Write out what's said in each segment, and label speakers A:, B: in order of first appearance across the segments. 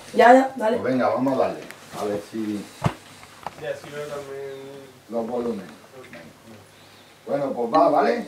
A: Ya, dale.
B: Pues venga, vamos a darle. A ver si
C: Y así veo también.
B: los volúmenes. Bueno, pues va, ¿vale?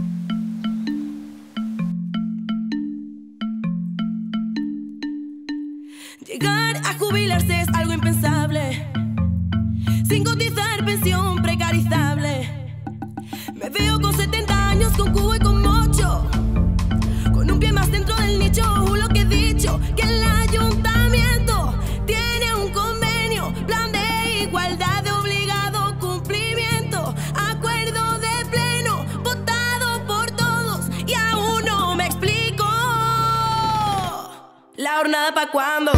D: Llegar a jubilarse es algo impensable, sin cotizar pensión precarizable. Me veo con 70 años, con cubo y con mocho, con un pie más dentro del nicho. Lo que he dicho, que el ayuntamiento tiene un convenio, plan de igualdad de obligado cumplimiento, acuerdo de pleno, votado por todos, y aún no me explico. ¿La jornada pa' cuándo?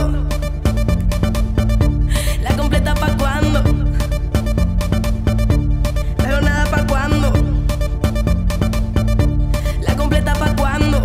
D: ¿La completa pa' cuándo? ¿La jornada pa' cuándo? ¿La completa pa' cuándo?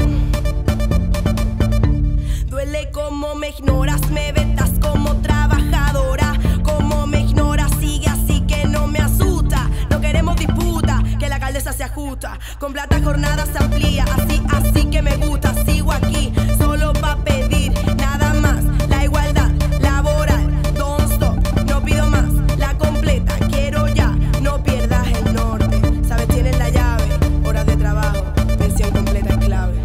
D: Duele como me ignoras, me vetas como trabajadora. Como me ignoras, sigue así que no me asusta. No queremos disputa, que la alcaldesa se ajusta. Con plata jornada se amplía, así que me gusta. Sigo aquí, solo pa' pedir nada más. La igualdad laboral, don't stop, no pido más. La completa, quiero ya, no pierdas el norte. Sabes, tienes la llave, horas de trabajo, pensión completa es clave.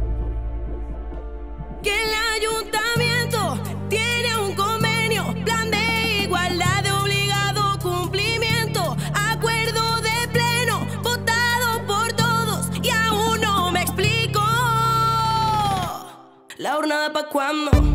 D: Que el ayuntamiento tiene un convenio, plan de igualdad de obligado cumplimiento, acuerdo de pleno, votado por todos, y aún no me explico. ¿La jornada pa' cuándo?